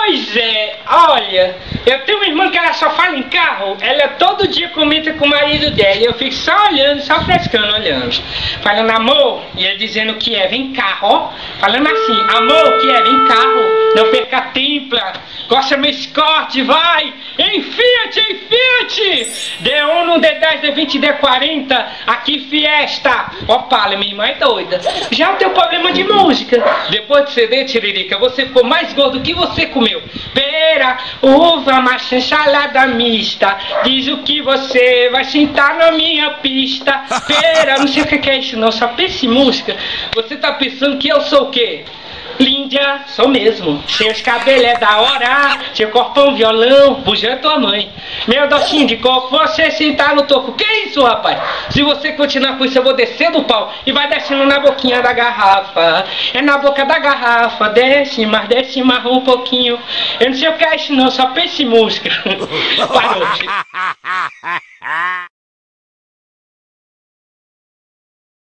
Pois é, olha, eu tenho uma irmã que ela só fala em carro, ela todo dia comenta com o marido dela, e eu fico só olhando, só frescando, olhando. Falando amor, e ele dizendo que é, vem carro, ó. Falando assim, amor, que é, vem carro, não perca tempo, gosta meu escorte, vai, enfia-te, enfia-te! D1, D10, D20, D40, aqui fiesta. Ó, Pala, minha irmã é doida. Já o teu problema de música. Depois de CD, Tiririca, você ficou mais gordo que você comeu. Pera, uva, maçã, salada mista. Diz o que você vai sentar na minha pista. Pera, não sei o que é isso não, só pense em música. Você tá pensando que eu sou o quê? Líndia, sou mesmo. Seus cabelos é da hora, seu corpão violão, bujão é tua mãe. Meu docinho de coco, você sentar no toco. Que isso, rapaz? Se você continuar com isso, eu vou descer do pau e vai descendo na boquinha da garrafa. É na boca da garrafa, desce mais um pouquinho. Eu não sei o que é isso não, só pense em música. Parou.